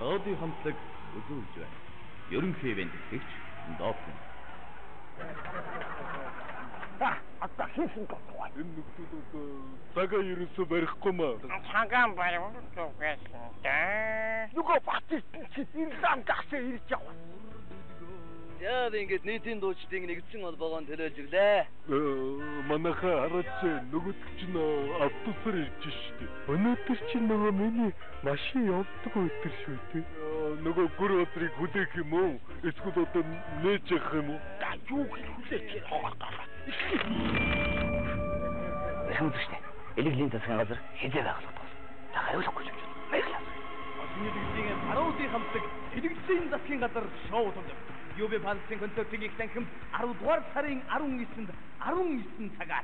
пародийн хамтлаг үзүүлж байна. Ерөнхий ивент гэгч Дофин. Одоо хийсэн гоо. Энэ нөхдүүд цагаа ерөөсөө барихгүй маа. Цагаан бариулж байсан дээ. Нөгөө батис чи ирлам гасаа ирж яваа. Яа ингэж нийтийн дуучдын нэгдсэн холбоогонд төлөөлж ирлээ. Манайхаа хараач нөгөөд чинь автобусаар ирж штэ. Өнөөдөр чинь нөгөө миний машин явдаг өдөр шүү дээ. Нөгөө гүр өдрийг хүлээх юм уу? Эсвэл одоо нээж явах юм уу? За юу хүлээч хоолоо. Өшөөдөрчтэй. Элеглийн засгийн газар хизээ байгуулдаг бол. Та хариулахгүй юм шүү. Баярлалаа. Олонний дэлхийн пародийн хамтлаг Элеглийн засгийн газар шоу тоглоно. Юбэ Палцын концертын их танхим 10 дугаар сарын 19-нд 19 цагаар